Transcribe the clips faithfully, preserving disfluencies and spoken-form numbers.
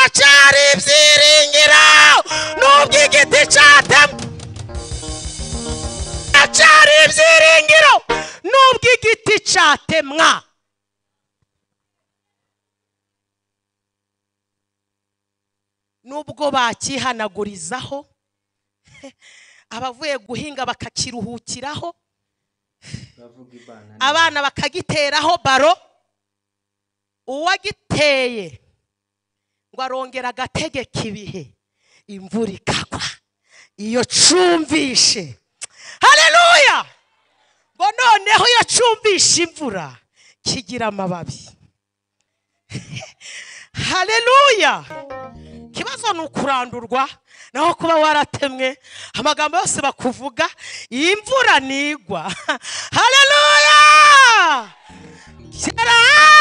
haracyari ibyiringiro nubwo igiti cyatemwe, haracyari ibyiringiro nubwo igiti cyatemwa. Nubwo bakihanagurizaho, abavuye guhinga bakakiruhukiraho, abana bakagiteraho baro, uwagiteye ngo arongera agategeka ibihe, imvura ikagwa iyo cumvishe. Haleluya! ngo noneho iyo cumvishe imvura kigira amababi. Haleluya! Kibazo nukurandurwa naho kuba waratemwe, amagambo yose bakuvuga imvura nigwa. Haleluya! Kera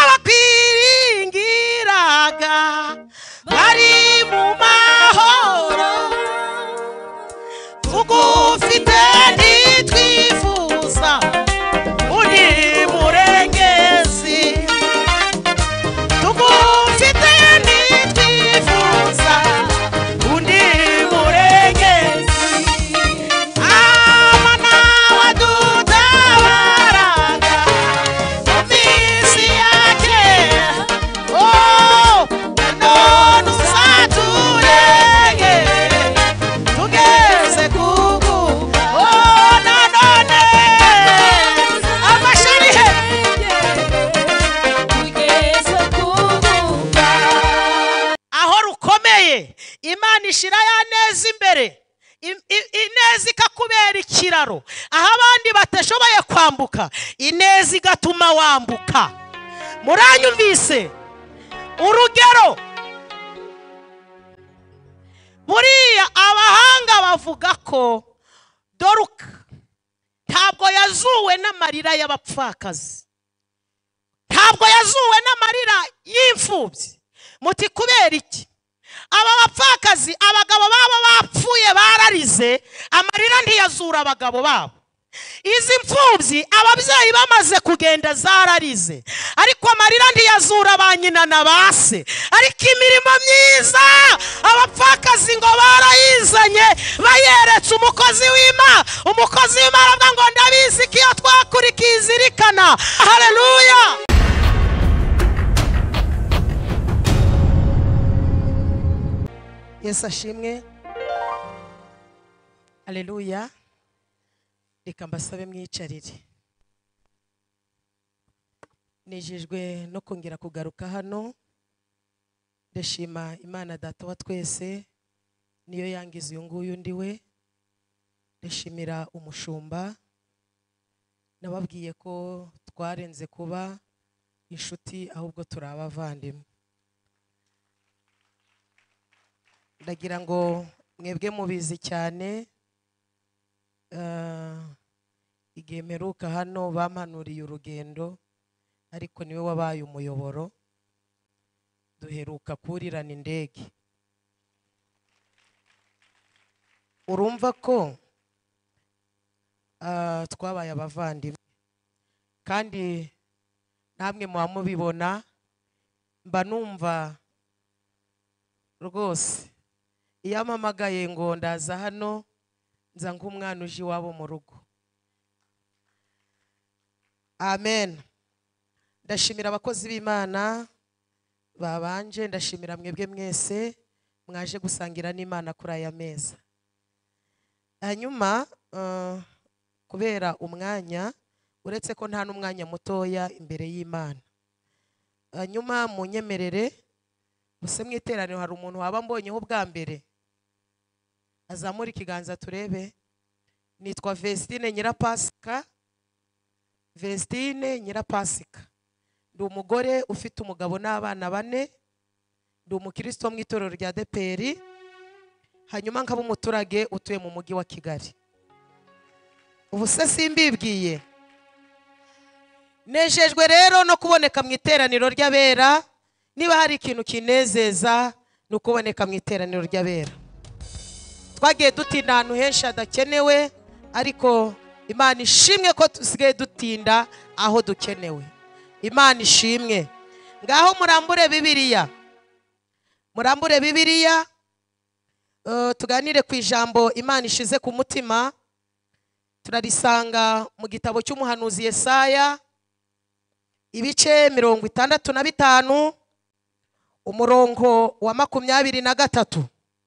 bakwiringiraga bari mu mahoro, tugufite ntitwifuza uri murengezi, tugufite ntitwifuza undi murengezi. Amana wadutabaraga mu minsi ya kera, oh none uzaturengere tugeze kugu, oh nanone amasharihe tugeze kugu. Aho rukomeye Imana ishira ya neza imbere, ineza ikakubera ikiraro. Aho abandi batashoboye kwambuka, ineza igatuma wambuka. Muranyumvise? Urugero, buriya abahanga bavuga ko Doruka ntabwo yazuwe n'amarira y'abapfakazi, ntabwo yazuwe n'amarira y'imfubyi. Muti kubera iki? Aba bapfakazi abagabo babo bapfuye bararize, amarira ntiyazura abagabo babo. Izi mfubyi ababyeyi bamaze kugenda zararize, ariko amarira ntiyazura ba nyina na base. Ariko imirimo myiza abapfakazi ngo barayizanye, bayeretse umukozi w'Imana. Umukozi w'Imana avuga ngo ndabizi ko iyo twakurikiye izirikana. Haleluya! Yesu ashimwe. Haleluya! Reka mbasabe mwicarire. Nejejwe no kongera kugaruka hano. Ndashima Imana Data wa twese, niyo yangize uyu nguyu ndiwe. Ndashimira umushumba, nababwiye ko twarenze kuba inshuti ahubwo turi abavandimwe. Ndagira ngo mwebwe mubizi cyane, igihe mperuka hano bampanuriye urugendo, ariko niwe wabaye umuyoboro. Duheruka kurirana indege. Urumva ko twabaye abavandimwe, kandi namwe muba mubibona. Mba numva rwose iyo ampamagaye ngo ndaza hano, nza nk'umwana uje iwabo mu rugo. Amen. Ndashimira abakozi b'Imana babanje, ndashimira mwebwe mwese mwaje gusangira n'Imana kuri aya meza. Hanyuma kubera umwanya, uretse ko nta n'umwanya mutoya imbere y'Imana. Hanyuma munyemerere buse mwiteraniro hari umuntu waba mbonyeho bwa mbere, azamura ikiganza turebe. Nitwa Vestine Nyirapasika. Vestine Nyirapasika. Ndi umugore ufite umugabo n'abana bane. Ndi umukristo mu itorero rya D P R. Hanyuma nkaba umuturage utuye mu mujyi wa Kigali. Ubu se simbibwiye. Nejejwe rero no kuboneka mu iteraniro ry'abera. Niba hari ikintu kinezeza no kuboneka mu iteraniro ry'abera. Twagiye dutinda ahantu henshi hadakenewe, ariko Imana ishimwe ko tusigaye dutinda aho dukenewe. Imana ishimwe. Ngaho murambure Bibiliya, murambure Bibiliya uh, tuganire ku ijambo Imana ishize ku mutima. Turarisanga mu gitabo cy'umuhanuzi Yesaya ibice mirongo itandatu na bitanu umurongo wa makumyabiri na gatatu.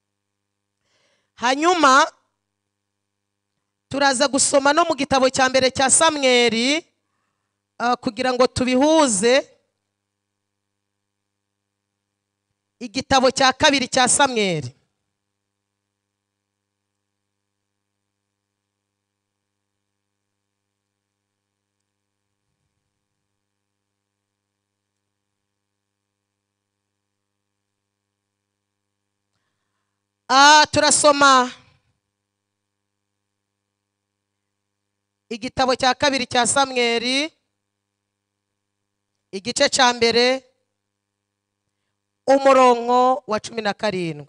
Hanyuma turaza gusoma no mu gitabo cya mbere cya Samweli uh, kugira ngo tubihuze. Igitabo cya kabiri cya Samweli Ah, turasoma igitabo cya kabiri cya Samweli igice cya mbere umurongo wa cumi na karindwi.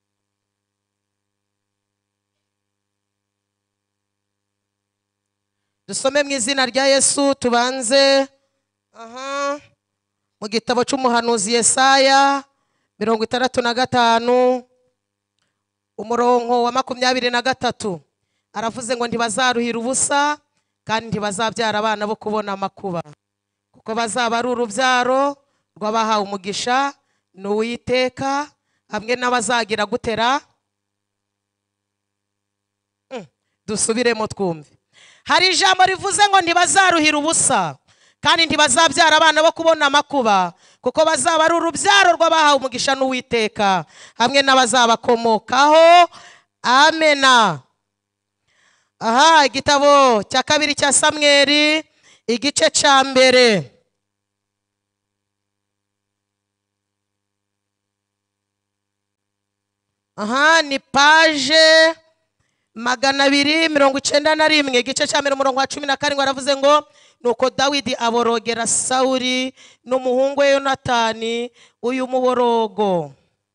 Dusome mu izina rya Yesu. Tubanze aha mu gitabo cy'umuhanuzi Yesaya mirongo itandatu na gatanu umurongo wa makumyabiri na gatatu. Aravuze ngo ntibazaruhira ubusa kandi ntibazabyara abana bo kubona amakuba, kuko bazaba ari urubyaro rw'abahawe umugisha n'Uwiteka hamwe n'abazagira gutera. mm. Dusubiremo twumve. Hari ijambo rivuze ngo ntibazaruhira ubusa kandi ntibazabyara abana bo kubona amakuba, kuko bazaba ari urubyaro rw'abahawe umugisha n'Uwiteka hamwe n'abazabakomokaho. Amena. Aha igitabo cya kabiri cya Samweli igice cya mbere aha ni page magana abiri mirongo icyenda na rimwe. Igice cya mbere umurongo wa cumi na karindwi aravuze ngo nuko Dawidi aborogera Sawuli n'umuhungu we Yonatani uyu muborogo.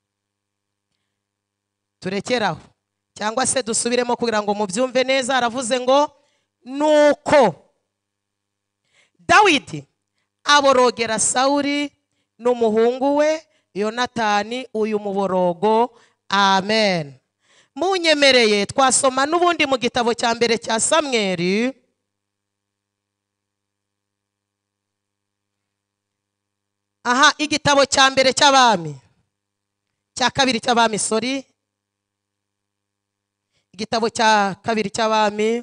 Turekeraho cyangwa se dusubiremo kugira ngo mubyumve neza. Aravuze ngo nuko Dawidi aborogera Sawuli n'umuhungu we Yonatani uyu muborogo. Amen. Munyemereye twasoma n'ubundi mu gitabo cya mbere cya Samweli aha igitabo cya mbere cy'abami cya kabiri cy'abami sorry igitabo cya kabiri cy'abami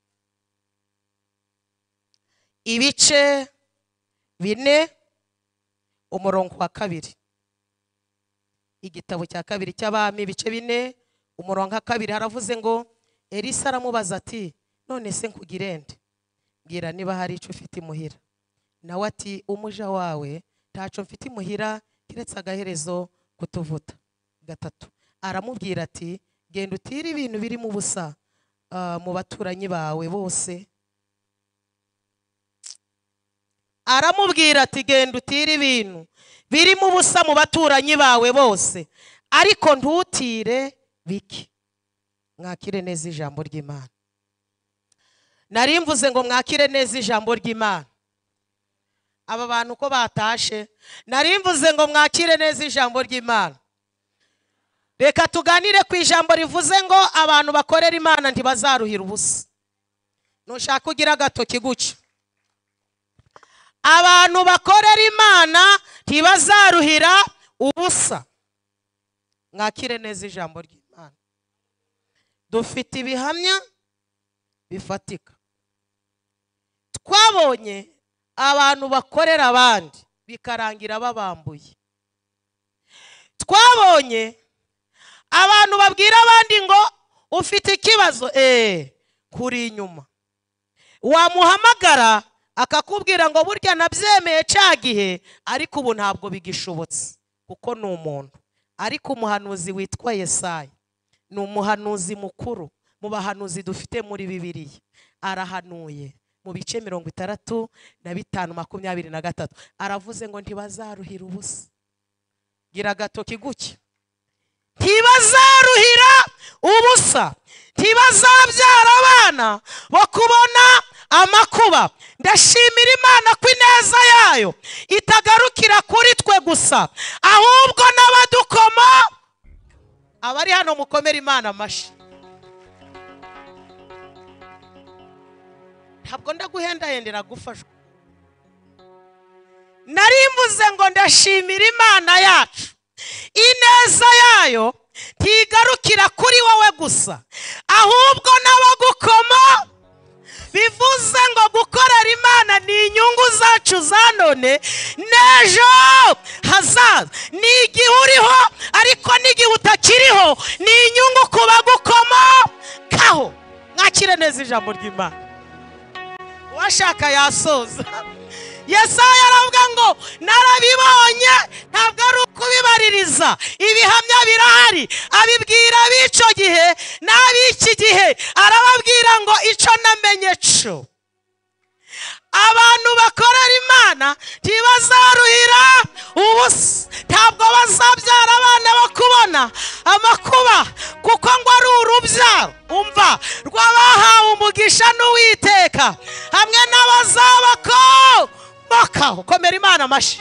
ibice bine umurongo wa kabiri. Igitabo cya kabiri cy'abami ibice bine umurongo wa kabiri haravuze ngo Elisa aramubaza ati none se nkugirende, mbwira niba hari icyo ufite imuhira. Nawe ati umuja wawe ntaco mfite imuhira kiretse agaherezo kutuvuta. Gatatu aramubwira ati genda utire ibintu biri mu busa uh, mu baturanyi bawe bose. Aramubwira ati genda utire ibintu biri mu busa mu baturanyi bawe bose, ariko ntutire biki. Mwakire neza ijambo ry'Imana. Nari mvuze ngo mwakire neza ijambo ry'Imana. Aba bantu ko batashe, nari mvuze ngo mwakire neza ijambo ry'Imana. Reka tuganire ku ijambo rivuze ngo abantu bakorera Imana ntibazaruhira ubusa. Nushaka kugira agatoki guca. Abantu bakorera Imana ntibazaruhira ubusa. Mwakire neza ijambo ry'Imana. Dufite ibihamya bifatika. Twabonye abantu bakorera abandi bikarangira babambuye. Twabonye abantu babwira abandi ngo ufite ikibazo eh kuri inyuma, wamuhamagara akakubwira ngo burya nabyemeye cagihe, ariko ubu ntabwo bigishobotse kuko ni umuntu. Ariko umuhanuzi witwa Yesaya ni umuhanuzi mukuru mu bahanuzi dufite muri Bibiliya. Arahanuye mu bice mirongo itandatu na bitanu makumyabiri na gatatu. Aravuze ngo ntibazaruhira ubusa. Gira gatoki guke. Ntibazaruhira ubusa, ntibazabyara abana bo kubona amakuba. Ndashimira Imana ko ineza yayo itagarukira kuri twe gusa, ahubwo n'abadukoma abari hano mukomera Imana amashi. Ntabwo ndaguhendahendera gufashwa. Narimbuze ngo ndashimira Imana yacu. Ineza yayo ntigarukira kuri wowe gusa, ahubwo n'abagukoma. Bivuze ngo gukorera Imana ni inyungu zacu za none n'ejo hazaza. Ni igihe uriho ariko n'igihe utakiriho, ni inyungu ku bagukomokaho. Mwakire neza ijambo ry'Imana. Uwashaka yasoza. Yesaya aravuga ngo narabibonye, ntabwo ari ukubibaririza. Ibihamya birahari, abibwira b'ico gihe n'ab'iki gihe. Arababwira ngo ico namenye cyo, abantu bakorera Imana ntibazaruhira ubusa. Ntabwo bazabyara abana bo kubona amakuba, kuko ngo ari urubyaro umva rw'abahawe umugisha n'Uwiteka, hamwe n'abazabako bakaho. Komera Imana amashi.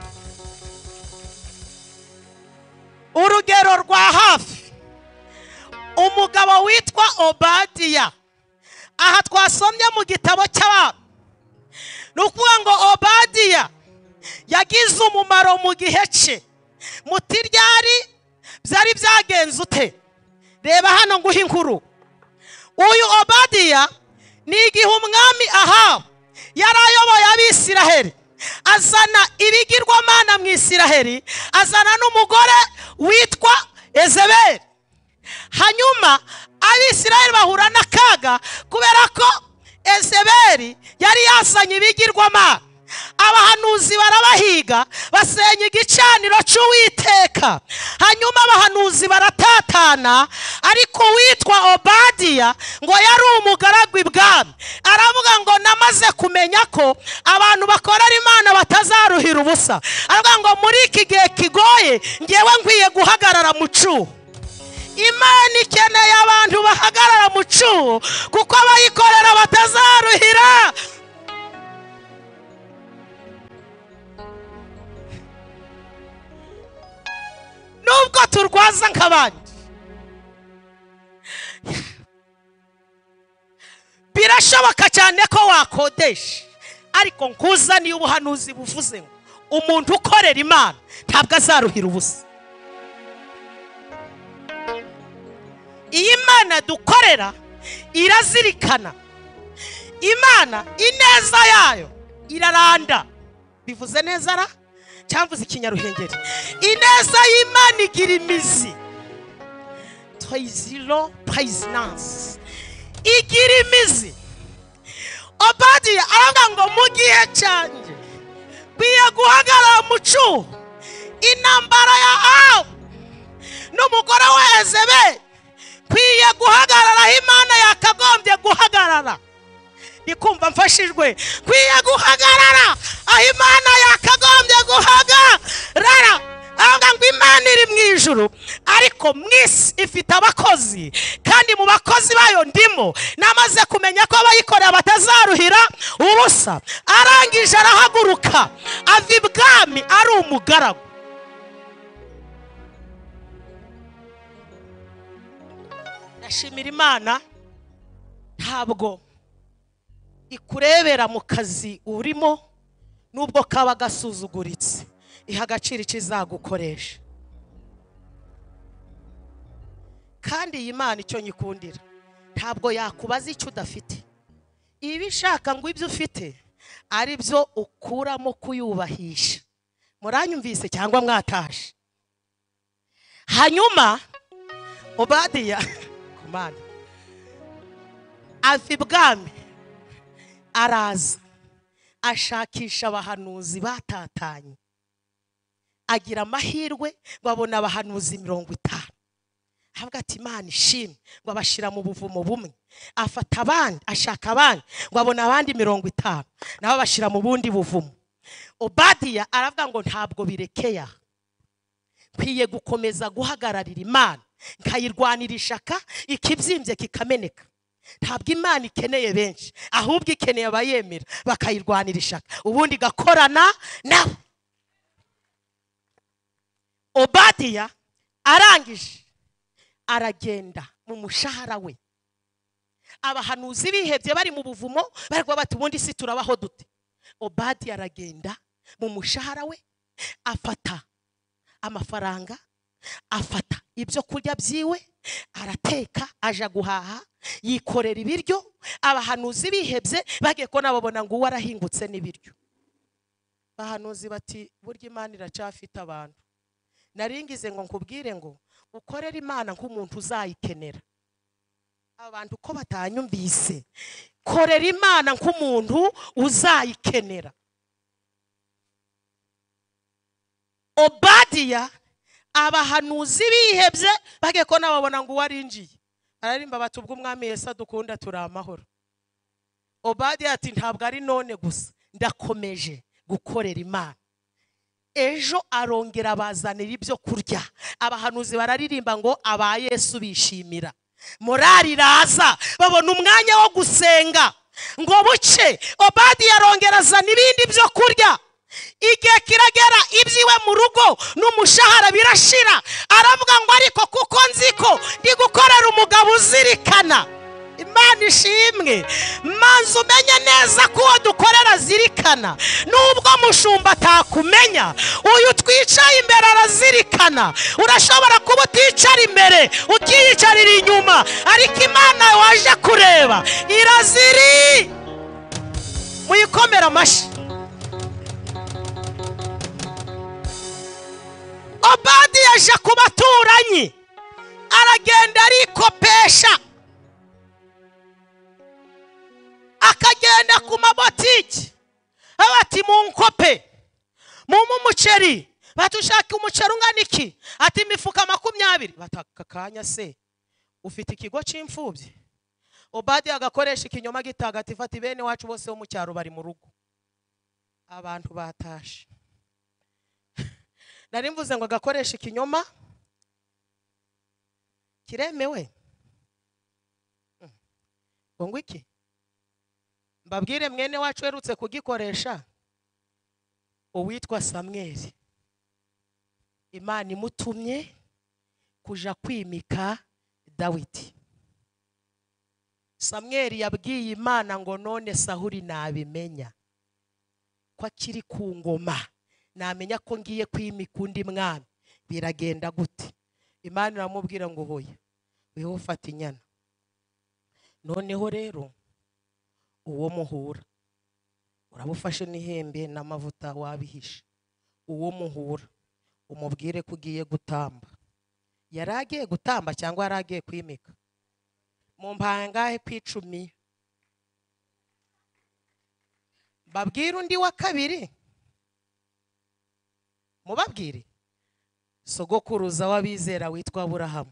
Urugero rwa hafi, umugabo witwa Obadiya. Aha twasomye mu gitabo cy'Abami. Nukuvuga ngo Obadiya yagize umumaro mu gihe cye. Muti ryari byari byagenze ute? Reba hano nguha inkuru. Uyu Obadiya ni igihe umwami Ahabu yarayoboye Abisiraheli, azana ibigirwamana mu Isiraheli, azana n'umugore witwa Yezebeli. Hanyuma Abisiraheli bahura n'akaga kubera ko Yezebeli yari yazanye ibigirwamana. Abahanuzi barabahiga, basenya igicaniro cy'Uwiteka. Hanyuma abahanuzi baratatana, ariko witwa Obadiya ngo yari umugaragu ibwami. Aravuga ngo namaze kumenya ko abantu bakorera Imana batazaruhira ubusa. Aravuga ngo muri iki gihe kigoye ngewe nkwiye guhagarara mu cyuho. Imana ikeneye abantu bahagarara mu cyuho, kuko abayikorera batazaruhira. Nubwo turwaza nk'abandi, birashoboka cyane ko wakodesha, ariko nkuzaniye ubuhanuzi buvuze ngo umuntu ukorera Imana ntabwo azaruhira ubusa. Iyi Imana dukorera irazirikana. Imana ineza yayo iraranda. Bivuze neza ra? Cyamvuze ikinyaruhengeri. Ineza y'Imana igira imizi. Toizilo praisnance. Igira imizi. Obadiya aravuga ngo mu gihe cyanjye biye guhagarara mu cyuho. Intambara ya Ahabu n'umugore wa Yezebeli kwiye guhagarara aho Imana yakagombye guhagarara. Nikumva mfashijwe. Kwiye guhagarara aho Imana yakagombye guhagarara. Avuga ngo Imana iri mu ijuru, ariko mu isi ifite abakozi, kandi mu bakozi bayo ndimo. Namaze kumenya ko abayikorera batazaruhira ubusa. Arangije arahaguruka ava ibwami ari umugaragu. Ndashimira Imana ntabwo ikurebera mu kazi urimo, nubwo kaba gasuzuguritse, iha agaciro ikizagukoresha. Kandi iyi Imana icyo nyikundira, ntabwo yakubaza icyo udafite. Iba ishaka ngo ibyo ufite ari byo ukuramo kuyubahisha. Muranyumvise cyangwa mwataje? Hanyuma Obadiya kumana ava ibwami, araza ashakisha abahanuzi batatanye. Agira amahirwe babona abahanuzi mirongo itanu. Avuga ati Imana ishimwe, ngo abashira mu buvumo bumwe. Afata abandi, ashaka abandi, ngo abona abandi mirongo itanu, nabo bashira mu bundi buvumo. Obadiya aravuga ngo ntabwo birekeya, kwiye gukomeza guhagararira Imana, nkayirwanira ishaka, ikibyimbye kikameneka. Ntabwo Imana ikeneye benshi, ahubwo ikeneye abayemera bakayirwanira ishaka, ubundi gakorana nabo. Obadiya arangije aragenda mu mushahara we. Abahanuzi bihebye bari mu buvumo barwa bati ubundi si turabaho dute. Obadiya aragenda mu mushahara we, afata amafaranga, afata ibyo kurya byiwe, arateka, aja guhaha, yikorera ibiryo. Abahanuzi bihebye bagiye ko nababona ngo warahingutse n'ibiryo. Abahanuzi bati burya Imana iracafite abantu. Naringize ngo nkubwire ngo ukorera Imana nk'umuntu uzayikenera. Abantu ko batanyumvise, korera Imana nk'umuntu uzayikenera. Obadiya abahanuzi bihebye bagiye ko nababona ngo warinjiye, ararimba bati ubwo umwami Yesu adukunda turi amahoro. Obadiya ati ntabwo ari none gusa, ndakomeje gukorera Imana. Ejo arongera bazanira ibyo kurya. Abahanuzi bararirimba ngo aba Yesu bishimira. Morali raza babona umwanya wo gusenga ngo buce. Obadiya arongera azana ibindi byo kurya. Igihe kiragera ibyiwe mu rugo n'umushahara birashira. Aravuga ngo ariko kuko nziko ndi gukorera umugabo uzirikana. Imana ishimwe. Manzu umenye neza ko dukorera zirikana. Nubwo mushumba atakumenya, uyu twicaye imbere arazirikana. Urashobora kuba uticara imbere ukiyicarira inyuma, ariko Imana waje kureba iraziri. Muyikomera amashi. Obadiya aje ku baturanyi, aragenda arikopesha, akagenda ku mabotiki abati munkope mumu umuceri. Batushaka umuceri ungana iki? Ati imifuka makumyabiri. Batakakanya se ufite ikigo c'imfubyi? Obadiya agakoresha ikinyoma gitagatifu ati bene wacu bose bo mu cyaro bari mu rugo. Abantu batashe. Nari mvuze ngo agakoresha ikinyoma kiremewe. Ngo iki? Mbabwire mwene wacu herutse kugikoresha, uwitwa Samweli. Imana imutumye kuja kwimika Dawidi. Samweli yabwiye Imana ngo none Sahuri nabimenya ko akiri ku ngoma, namenya ko ngiye kwimika undi mwami, biragenda gute? Imana iramubwira ngo hoya weho ufata inyana. Noneho rero uwo muhura urabufashe n'ihembe n'amavuta wabihishe. Uwo muhura umubwire ko ugiye gutamba. Yaragiye gutamba cyangwa yaragiye kwimika? Mu mpangahe kwicumi. Babwire undi wa kabiri. Mubabwire sogokuruza w'abizera witwa Aburahamu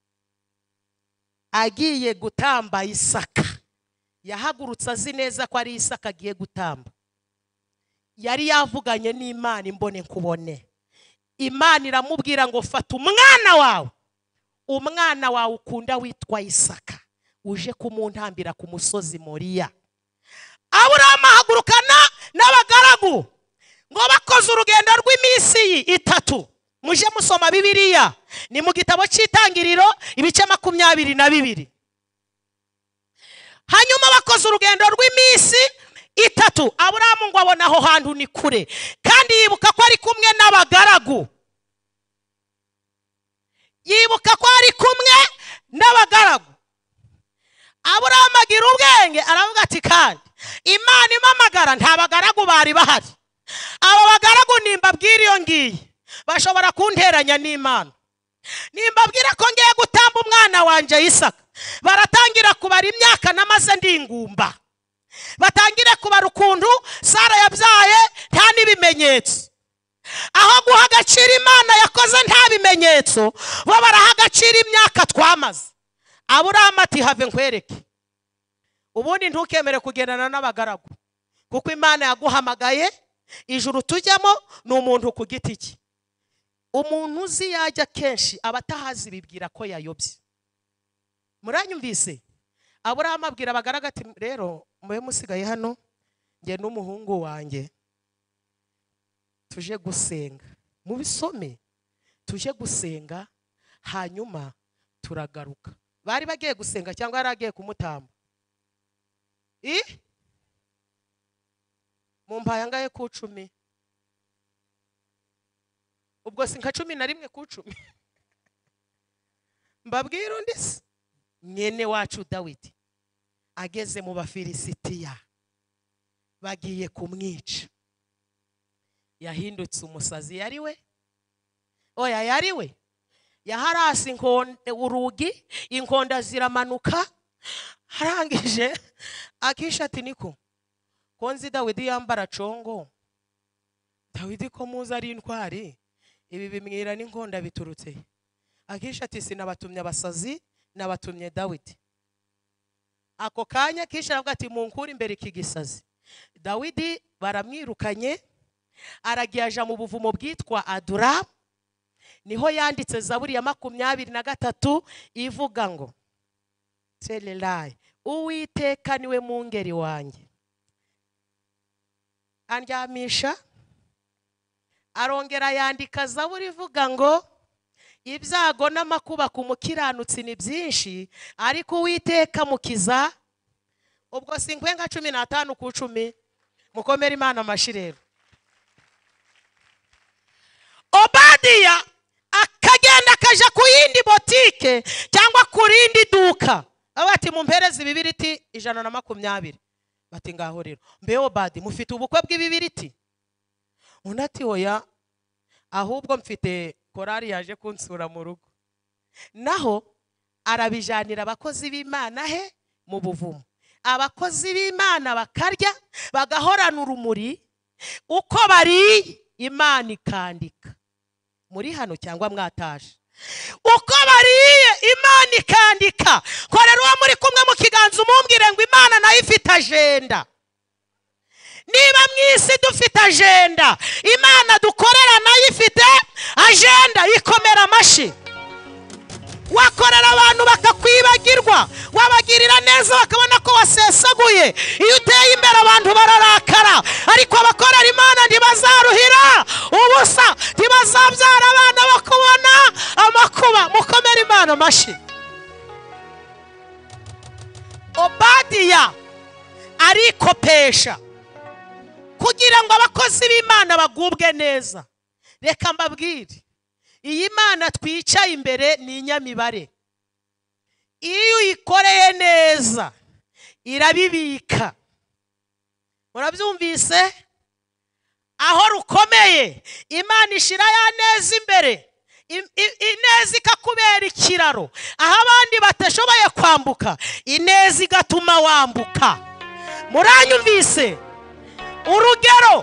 agiye gutamba Isaka. Yahagurutse azi neza ko ari Isaka agiye gutamba. Yari yavuganye n'Imana imbone nkubone. Imana iramubwira ngo fata umwana wawe, umwana wawe ukunda witwa Isaka, uje kumuntambira ku musozi Moriya. Aburahamu ahagurukana n'abagaragu ngo bakoze urugendo rw'iminsi itatu. Muje musoma Bibiliya, ni mu gitabo cy'Itangiriro ibice makumyabiri na bibiri. Hanyuma bakoze urugendo rw'iminsi itatu. Aburahamu ngo abona aho hantu ni kure, kandi yibuka ko ari kumwe n'abagaragu. Yibuka ko ari kumwe n'abagaragu. Aburahamu agira ubwenge aravuga ati kandi Imana imamagara nta bagaragu bari bahari. Abo bagaragu nimbabwira iyo ngiye bashobora kunteranya n'Imana. Nimbabwira ko ngiye gutamba umwana wanje Isaka, baratangira kubara imyaka namaze ndingumba. Batangire kubara ukuntu Sara yabyaye nta n'ibimenyetso. Aho guha agaciro Imana yakoze nta bimenyetso, bo baraha agaciro imyaka twamaze. Aburahamu ati have nkwereke. Ubundi ntukemere kugendana n'abagaragu, kuko Imana yaguhamagaye. Ijuru tujyamo ni umuntu ku giti cye. Umuntu uzi yajya kenshi abatahazi bibwira ko yayobye. Muranyumvise? Aburahamu abwira abagaragu ati rero mube musigaye hano nge n'umuhungu wanjye tuje gusenga. Mubisome, tuje gusenga hanyuma turagaruka. Bari bagiye gusenga cyangwa yari agiye kumutamba? I mumpaya ngaye ku cumi, ubwo si nka cumi na rimwe ku cumi. Mbabwira undi se, mwene wacu Dawidi ageze mu Bafilisitiya bagiye kumwica, yahindutse umusazi. Yari we? Oya, yari we. Yaharasi inkonda urugi, inkonda ziramanuka. Harangije Akisha ati niko konzi Dawidi yambara congo, Dawidi ko muza ari intwari, ibi bimwira n'inkonda biturutse. Akisha ati sinabatumye abasazi, nabatumye Dawidi. Ako kanya Akisha aravuga ati munkura imbere iki gisazi. Dawidi baramwirukanye, aragiye aja mu buvumo bwitwa Adura. Niho yanditse Zaburi ya makumyabiri na gatatu ivuga ngo Selelai, Uwiteka niwe mungeri wanjye, andyamisha. Arongera yandika Zaburi ivuga ngo ibyago n'amakuba ku mukiranutsi ni byinshi, ariko Uwiteka mukiza. Ubwo sinkwe nka cumi na tanu ku cumi. Mukomere Imana amashirero. Obadiya akagenda akaja ku yindi botike cyangwa ku rindi duka, abati mumpereze ibibiriti ijana na makumyabiri. Bati ngaho rero mbe Obadi mufite ubukwe bw'ibibiriti? Unati oya, ahubwo mfite korari yaje kunsura mu rugo. Naho arabijanira abakozi b'Imana he mu buvumo. Abakozi b'Imana bakarya bagahorana urumuri, uko bari Imana ikandika. Muri hano cyangwa mwataje? Uko bariye Imana ikandika. Korera uwo muri kumwe mu kiganza umumbwire ngo Imana nayo ifite agenda. Niba mwisi dufite agenda, Imana dukorera nayo ifite agenda. Ikomera amashi. Wakorera abantu bakakwibagirwa, wabagirira neza bakabona ko wasesaguye. Iyo uteye imbere abantu bararakara, ariko abakorera Imana ntibazaruhira ubusa, ntibazabyara abana bakubona amakuba. Mukomere Imana amashi. Obadiya arikopesha kugira ngo abakozi b'Imana bagubwe neza. Reka mbabwire, iyi Mana twicaye imbere ni inyamibare. Iyo uyikoreye neza irabibika. Murabyumvise? Aho rukomeye Imana ishira ya neza imbere, ineza ikakubera ikiraro. Aho abandi batashoboye kwambuka, ineza igatuma wambuka. Muranyumvise? Urugero,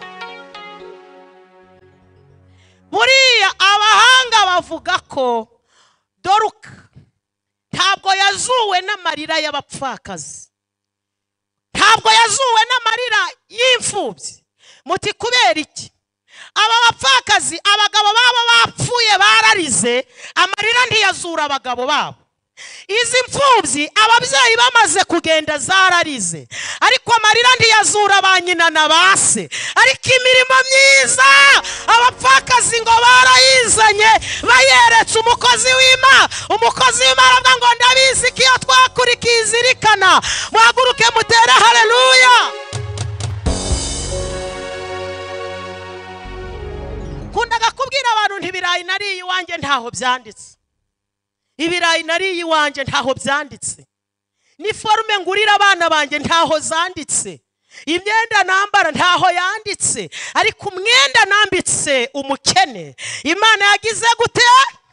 buriya abahanga bavuga ko Doruka ntabwo yazuwe n'amarira y'abapfakazi, ntabwo yazuwe n'amarira y'imfubyi. Muti kubera iki? Aba bapfakazi abagabo babo bapfuye bararize, amarira ntiyazura abagabo babo. Izi mfubyi ababyeyi bamaze kugenda zararize, ariko amarira ntiyazura ba nyina na base. Ariko imirimo myiza abapfakazi ngo barayizanye, bayeretse umukozi w'Imana. Umukozi w'Imana avuga ngo ndabizi ko iyo twakurikiye izirikana. Muhaguruke mutere haleluya. Kundaga kubwira abantu ntibirayi nariye iwanjye ntaho byanditse. Ibirayi nariye iwanjye ntaho byanditse. Ni forume ngurira abana banjye ntaho zanditse. Imyenda nambara ntaho yanditse. Ariko umwenda nambitse umukene, Imana yagize gute?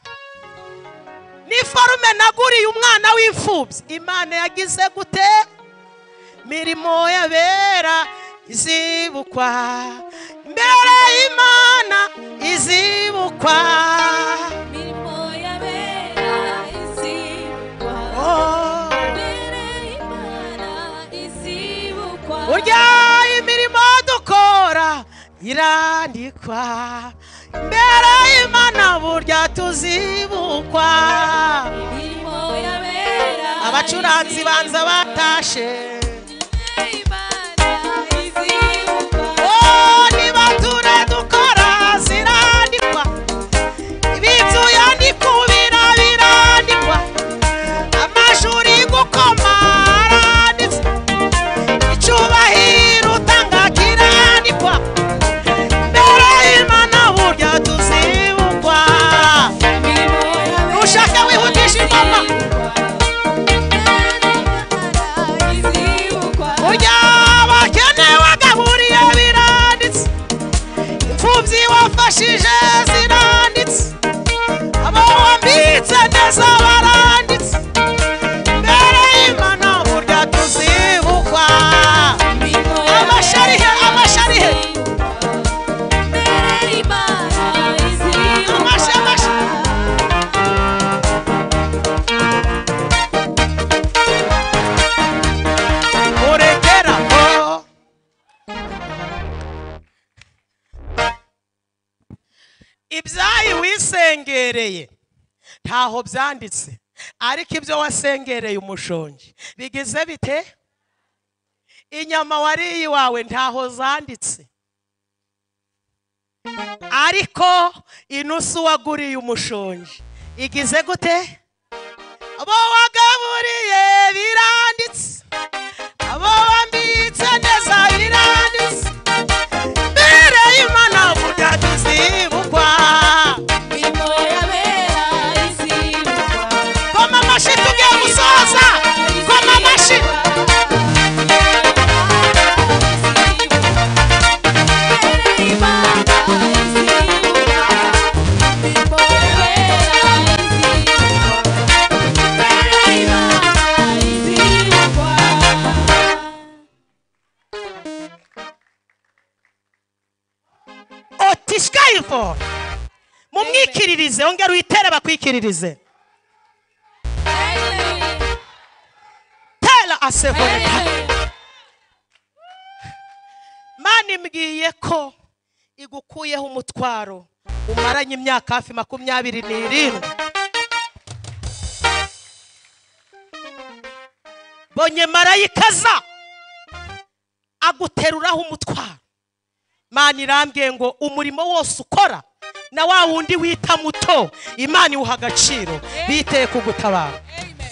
Ni forume naguriye umwana w'imfubyi, Imana yagize gute? Mirimo yabera izibukwa, mbere y'Imana izibukwa. Mirimo yabera izibukwa, mbere y'Imana izibukwa. Urya imirimo dukora irandikwa, mbere y'Imana burya tuzibukwa. Mirimo yabera Abacuranzi banza batashe, ingoma ujya abakene wagaburiye biranditse imfubyi wafashije ziranditse abo wambitse neza baranditse mbere y'Imana burya tuzibukwa amasharihe amasharihe ibyayi wisengereye ntaho byanditse ariko ibyo wasengereye umushongi bigize bite inyama wariye iwawe ntaho zanditse ariko inusu waguriye umushongi igize gute abo wagaburiye biranditse abo wambitse neza biranditse mbere y'Imana burya tuzibukwa koma amashi tugiye gusoza koma amashi otishkayifo mumwikiririze ongera uyitere bakwikiririze tela asevone Mani mbwiye ko igukuyeho umutwaro umaranye imyaka hafi makumyabiri n'irindwi bonye marayikaza aguteruraho umutwaro Mani irambwiye ngo umurimo wose ukora na wa wundi wita muto Imana iwuha agaciro biteye kugutabara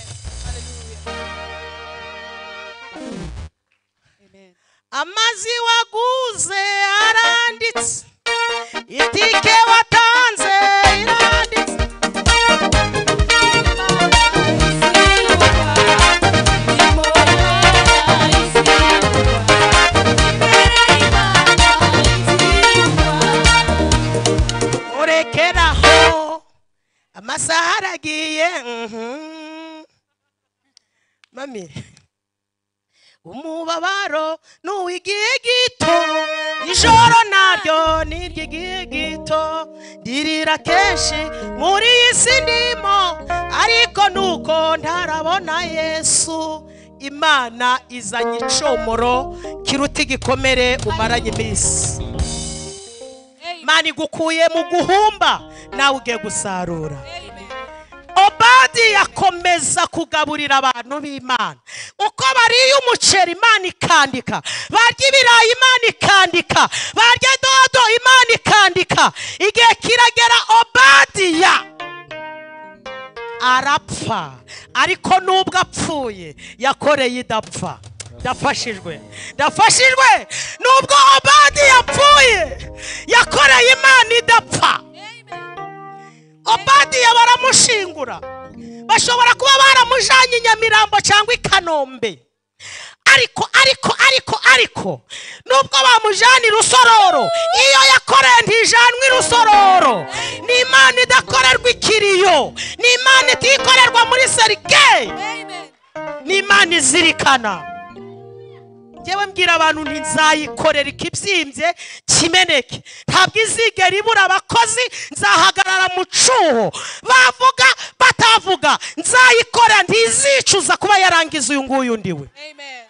amazi waguze aranditse itike watanze iranditse urekeraho amasaha aragiye mami umubabaro nuwigiye gito ijoro naryo niryigiye gito ndirira kenshi muri isi ndimo ariko nuko ntarabona Yesu Imana izanye icomoro kiruta igikomere umaranye iminsi Mani gukuye mu guhumba nawe ugiye gusarura Obadi yakomeza kugaburira abantu b'Imana uko bariye umuceri Imana ikandika barya ibirayi Imana ikandika barya dodo Imana ikandika igihe kiragera Obadiya arapfa ariko nubwo apfuye yakoreye idapfa ndafashijwe ndafashijwe nubwo Obadi yapfuye yakoreye Imana idapfa Obadiya baramushingura bashobora kuba baramujanye i Nyamirambo cyangwa i Kanombe ariko ariko ariko ariko nubwo bamujana i Rusororo iyo yakoreye ntijanwe i Rusororo ni Imana idakorerwa ikiriyo ni Imana itikorerwa muri serike ni Imana izirikana Jewe mbwira abantu nti nzayikorera ikibyimbye kimeneke ntabwo izigera ibura abakozi nzahagarara mu cuho bavuga batavuga nzayikorera ntizicuza kuba yarangiza uyu nguyu ndiwe amen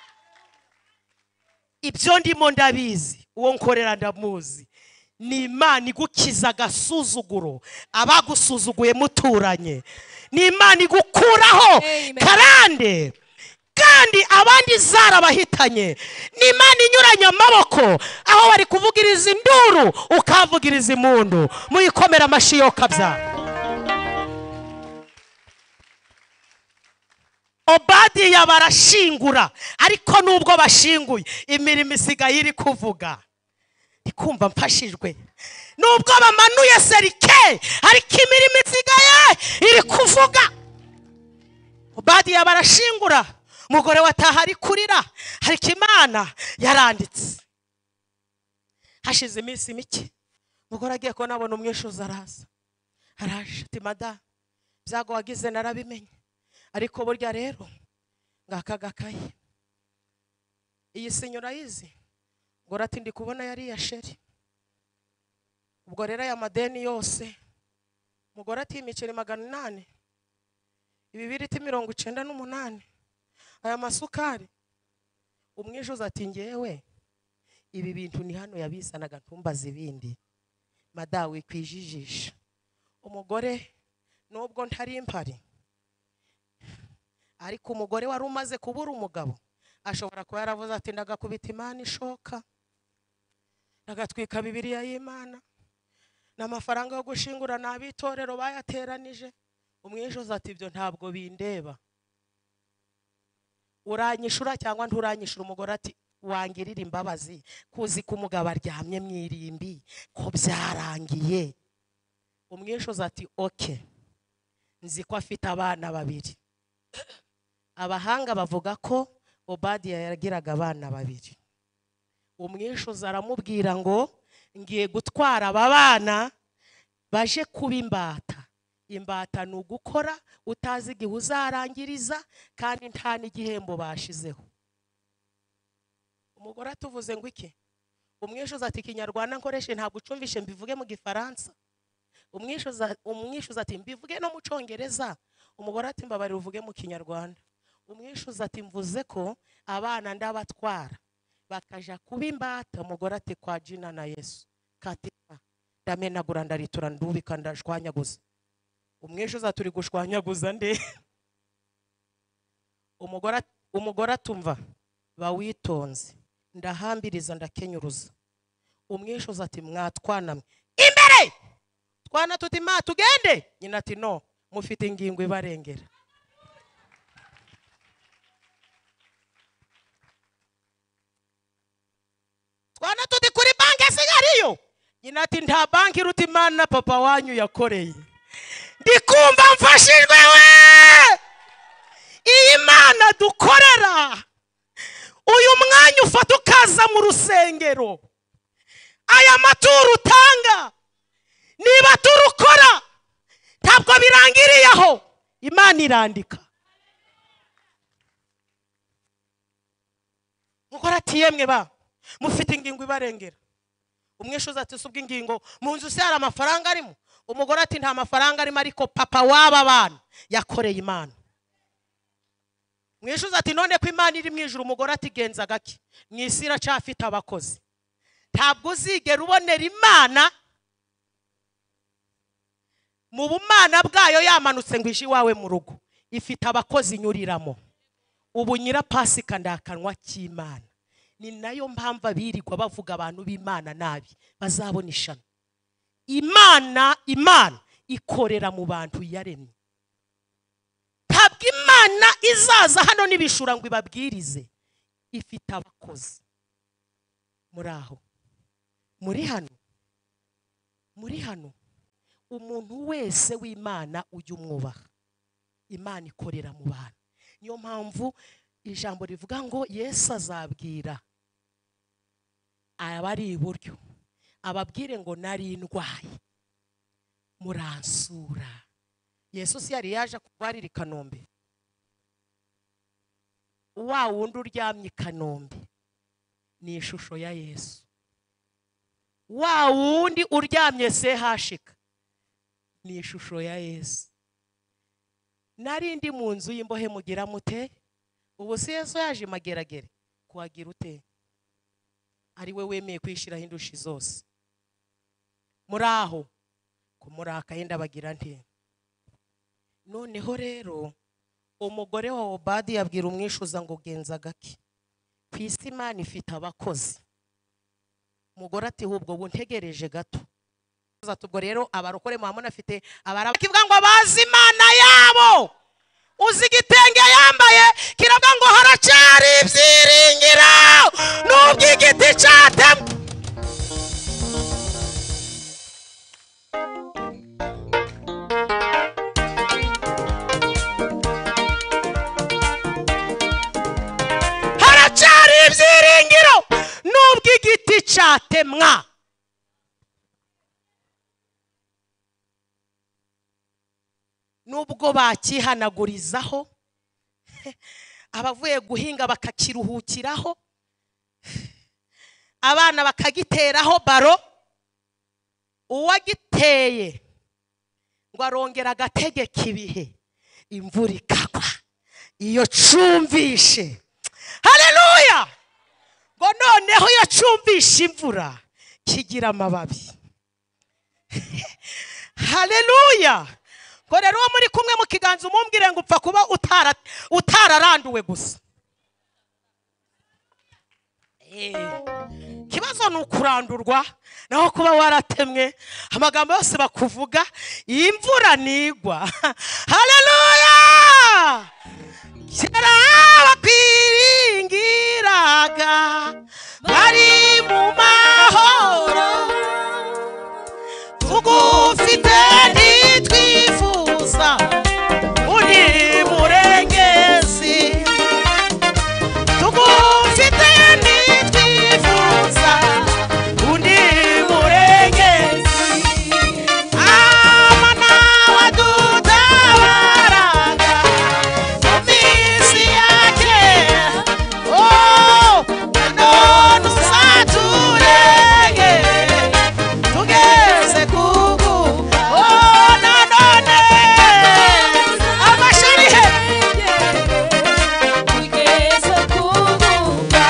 ibyo ndimo ndabizi uwo nkorera ndamuzi ni Imana igukiza agasuzuguro abagusuzuguye muturanye ni Imana igukuraho karande kandi abandi zarabahitanye ni Imana inyuranya amaboko aho bari kuvugiriza induru ukavugiriza impundu muyikomera amashi yo kabyara Obadiya barashingura ariko nubwo bashinguye imirimo isigaye iri kuvuga ndikumva mfashijwe nubwo bamanuye serike ariko imirimo isigaye iri kuvuga Obadiya barashingura, umugore wataha ari kurira, ariko Imana yaranditse. Hashize iminsi mike umugore agiye ko nabona umwishuza araza, araje ati mada byago wagize narabimenye, ariko burya rero ngakagakaye iyi sinyura yizi ngo rati ndi kubona yari ya sheri. Ubwo rero aya madeni yose umugore ati imiceri magana inani, ibibiriti mirongo icenda n'umunani, aya masukari. Umwishuza ati ngewe ibi bintu ni hano yabizanaga ntumbaza ibindi, madawe kwijijisha. Umugore nubwo ntari impari, ariko umugore wari umaze kubura umugabo ashobora kuba yaravuze ati ndagakubita Imana ishoka, ndagatwika Bibiliya y'Imana, n'amafaranga yo gushingura n'abitorero bayateranije. Umwishuza ati ibyo ntabwo bindeba, uranyishura cyangwa nturanyishura. Umugore ati wangirira imbabazi kuzi ko umugabo aryamye mwirimbi ko byarangiye. Umwishuza ati okay, nzi ko afite abana babiri. Abahanga bavuga ko Obadiya yaragiraga abana babiri. Umwishuza aramubwira ngo ngiye gutwara aba bana baje kuba imbata. Imbata ni ugukora utazi igihe uzarangiriza kandi nta n'igihembo bashizeho. Umugore atuvuze ngo iki? Umwishuza ati Kinyarwanda nkoreshe ntabwo ucumvishe mbivuge mu Gifaransa. Umwishuza umwishuza ati mbivuge no mu Cyongereza. Umugore ati mbabarira uvuge mu Kinyarwanda. Umwishuza ati mvuze ko abana ndabatwara bakaja kuba imbata. Umugore ati kwa jina na Yesu katika ndamenagura ndaritura ndubika ndashwanyaguza. Umwishuza turi gushwanyaguza nde? Umugore umugore atumva bawitonze ndahambiriza ndakenyuruza. Umwishuza ati mwatwanamwe imbere twana tuti ma tugende. Nyina ati no, mufite ingingo ibarengera. Twana tuti kuri banki sigariyo. Nyina ati nta banki iruta Imana papa wanyu yakoreye. Ndikumva mfashijwe we. Iyi Mana dukorera, uyu mwanya ufata ukaza mu rusengero, aya maturo utanga niba turukora ntabwo birangiriye aho, Imana irandika. Mukora ati yemwe ba mufite ingingo ibarengera. Umwishuza ati subwe ingingo mu nzu se hari amafaranga arimo. Umugore ati nta mafaranga arimo, ariko papa waba bana yakoreye Imana. Umwishuza ati none ko Imana iri mu ijuru. Umugore ati genza gake mwisira cyafite abakozi, ntabwo uzigera ubonera Imana mu bumana bwayo yamanutse ngo ishi wawe mu rugo. Ifite abakozi nyuriramo. Ubu nyira Pasika ndakanwa cy'Imana. Ni nayo mpamvu birirwa bavuga abantu b'Imana nabi bazabona ishano. Imana Imana ikorera mu bantu yaremye. Ntabwo Imana izaza hano nibishura ngo ibabwirize. Ifite abakozi. Muri aho muri hano muri hano umuntu wese w'Imana ujya umwubaha. Imana ikorera mu bantu. Niyo mpamvu ijambo rivuga ngo Yesu azabwira abari iburyo ababwire ngo nari ndwaye muransura. Yesu si yari yaje kubarira i Kanombe? Wa wundi uryamye i Kanombe ni ishusho ya Yesu. Wa wundi uryamye se hashika ni ishusho ya Yesu. Nari ndi mu nzu y'imbohe mugira mute? Ubu si Yesu yaje mageragere kuhagira ute? Ari we wemeye kwishira hindushi zose. Muraho kumuraka yenda bagira nte? Noneho rero umugore wa Obadiya yabwira umwishuza ngo genza gake kwisi Imana ifite abakozi. Umugore ati hubwo buntegereje gato. Ubwo rero abarokore muhamona afite abarakivuga ngo bazi Imana yabo. Uzi igitenge yambaye kiravuga ngo haracari ibyiringiro nubwo igiti cyatemwe. cyatemwa. Nubwo bakihanagurizaho, abavuye guhinga bakakiruhukiraho, abana bakagiteraho baro, uwagiteye ngo arongera agategeka ibihe, imvura ikagwa iyo cumvishe. Haleluya! Ngo noneho iyo cumvishe imvura kigira amababi. Haleluya! Ngo rero uwo muri kumwe mu kiganza umumbwire ngo upfa kuba utara utararanduwe gusa. Kibazo ni ukurandurwa naho kuba waratemwe. Amagambo yose bakuvuga imvura nigwa. Haleluya! Kera bakwiringiraga bari mu mahoro, tugufite ntitwifuza uri murengezi, tugufite ntitwifuza uri murengezi. Amana wadutabaraga mu minsi ya kera, oh none uzaturenge tugeze kugu, oh nanone amasharihe tugeze kuguga.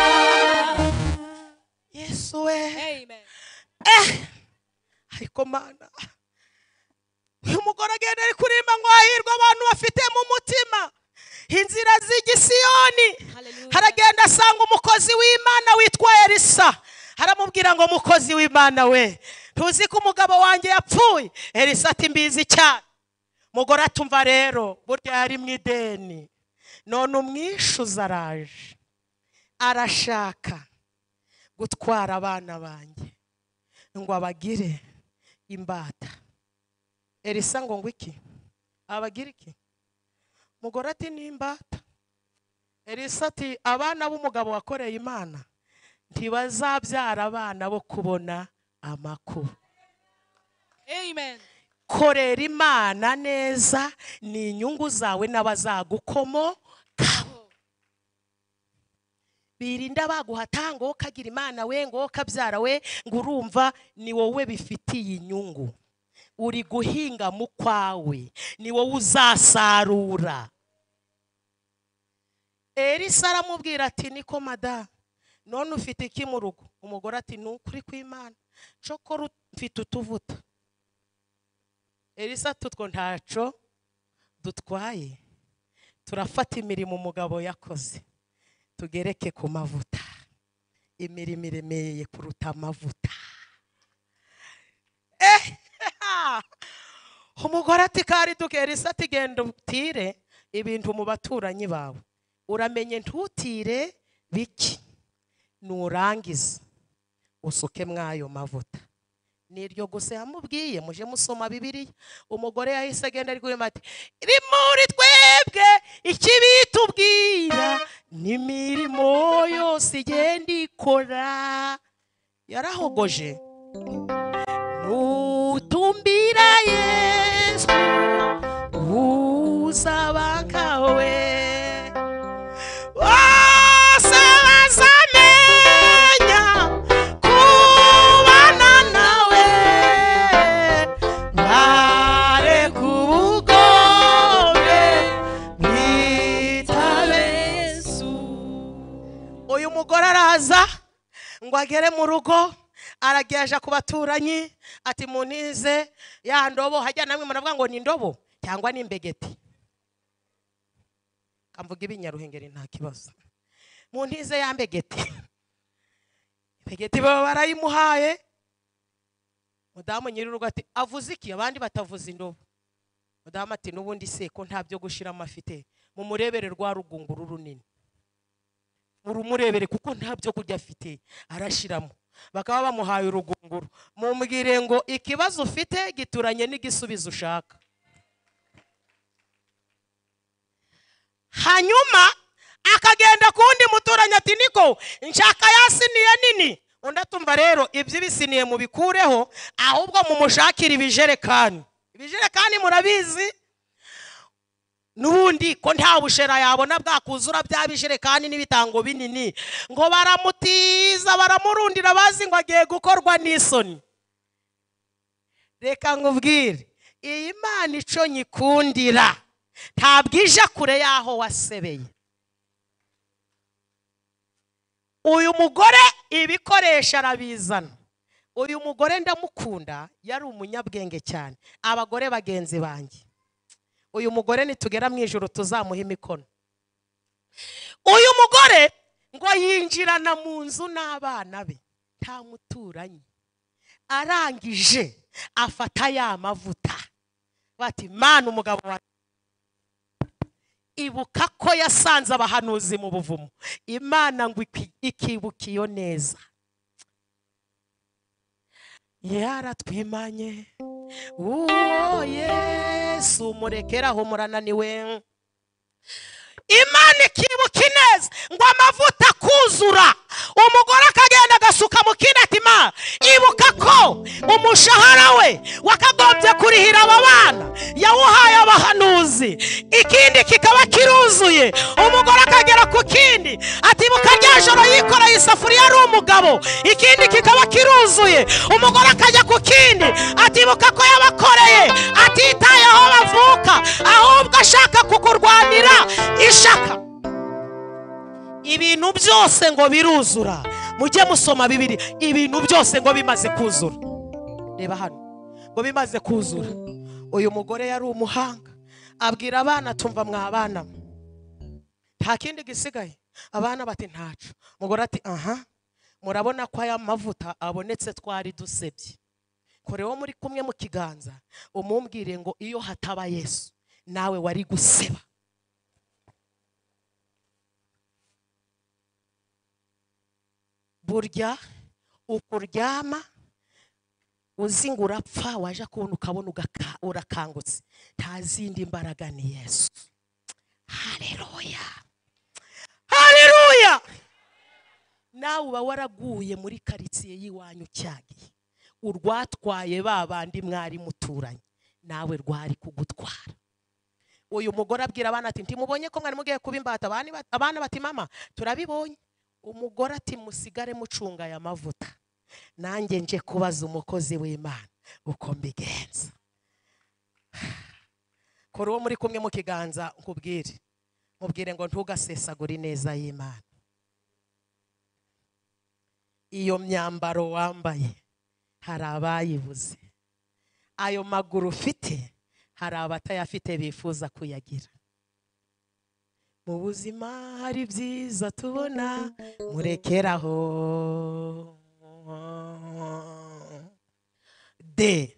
Yesu we. Amen. Eh, ariko mana, uyu mugore agenda ari kurimba ngo hahirwa abantu bafite mu mutima inzira z'igisiyoni. Hallelujah. Haragenda asanga umukozi w'Imana witwa Elisa, haramubwira ngo mukozi w'Imana we, tuzi ko umugabo wanjye yapfuye. Elisa ati mbizi cyane. Mugore atumva rero burya yari mu ideni, none umwishuza araje arashaka gutwara abana banjye ngo abagire imbata. Elisa ngo ngo iki? Abagira iki? Mugore ati ni imbata. Elisa ati abana b'umugabo wakoreye Imana ntibazabyara abana bo kubona amakuru. Amen. Korera Imana neza ni inyungu zawe n'abazagukomokaho. Birinda baguhata ngo kagira Imana we ngo kabyara we ngo urumva ni wowe bifitiye inyungu. Uri guhinga mu kwawe, ni wowe uzasarura. Elisa aramubwira ati niko mada, none ufite iki mu rugo? Umugore ati nukuri kw'Imana cokora mfite utuvuta. Elisa tutwo ntaco dutwaye, turafata imirimo umugabo yakoze tugereke ku mavuta. Imirimo iremeye kuruta amavuta. Eh, umugore ati kari duke. Elisa ati genda utire ibintu mu baturanyi bawe, uramenye ntutire biki, nurangiza usuke mwayo mavuta. Niryo gusa yamubwiye. Muje musoma Bibiliya. Umugore yahise agenda ari kurema ati rimuri twebwe ikibitubwira n'imirimo yose igenda ikora. Yarahogoje. Nutumbira Yesu uzaba nkawe, bose bazamenya kubana nawe, bareka ubugome bitabe Yesu. Uyu mugore araza ngo agere mu rugo, arageja ku baturanyi ati munize ya ndobo. Hajya namwe muravuga ngo ni indobo cyangwa ni imbegeti. Kamvuga ibinyaruhengeri nta kibazo. Munize ya mbegeti. Imbegeti baba barayimuhaye. Mudamu nyiri urugo ati avuze iki? Abandi batavuza indobo. Mudamu ati nubundi se ko nta byo gushira amafite, mu murebere rwa rugunguru runini. Urumurebere kuko nta byo kujya afite arashiramo. Bakaba bamuhaye urugunguru. Mumbwire ngo ikibazo ufite gituranye n'igisubizo ushaka. Hanyuma akagenda kundi muturanye ati niko nshaka yasiniye nini. undi atumva rero iby'ibisiniye mubikureho ahubwo mumushakira ibijerekani. Ibijerekani murabizi nubundi ko nta bushera yabona bwakuzura bya bijerekani n'ibitango binini ngo baramutiza baramurundira bazi ngo agiye gukorwa n'isoni. Reka nkubwire iyi Mana ico nyikundira ntabwo ije kure yaho wasebeye. Uyu mugore ibikoresha arabizana. Uyu mugore ndamukunda, yari umunyabwenge cyane. Abagore bagenzi banjye, uyu mugore nitugera mu ijuru tuzamuha imikono. Uyu mugore ngo yinjirana mu nzu n'abana be nta muturanyi. Arangije afata ya mavuta bati Mana umugabo wa ibuka ko yasanze abahanuzi mu buvumo. Imana ngo ikibukiyo neza yaratwimanye. Uwo Yesu murekeraho murananiwe. Imana ikibuka neza ngo amavuta kuzura. Umugore akagenda agasuka mu kindi ati Mana ibuka ko umushahara we wakagombye kurihira aba bana yawuhaye abahanuzi, ikindi kikaba kiruzuye. Umugore akagera ku kindi ati ibuka rya joro yikoreye isafuriya ari umugabo, ikindi kikaba kiruzuye. Umugore akajya ku kindi ati ibuka ko yabakoreye atitaye aho bavuka ahubwo ashaka kukurwanira ishaka. Ibintu byose ngo biruzura. Mujye musoma Bibiri, ibintu byose ngo bimaze kuzura. Reba hano ngo bimaze kuzura. Uyu mugore yari umuhanga, abwira abana tumva mwabana nta kindi gisigaye. Abana bati ntacu. Mugore ati aha murabona ko aya mavuta abonetse twari dusebye. Koreho muri kumwe mu kiganza umumbwire ngo iyo hataba Yesu nawe wari guseba. Burya ukuryama uzinga urapfa waje kubona ukabona urakangutse nta zindi mbaraga ni Yesu. Haleluya, haleluya. Nawe uba waraguye muri karitsiye y'iwanyu cyagiye urwatwaye babandi mwari muturanye nawe rwari kugutwara. Uyu mugore abwira abana ati ntimubonye ko mwari mugiye kuba imbata? Abana bati mama turabibonye. Umugore ati musigare mucunga aya mavuta, nanjye nje kubaza umukozi w'Imana uko mbigenza. Kuri uwo muri kumwe mu kiganza nkubwire, mubwire ngo ntugasesagure neza y'Imana. Iyo myambaro wambaye hari abayibuze, ayo maguru ufite hari abatayafite bifuza kuyagira. Mu buzima hari byiza tubona murekeraho. De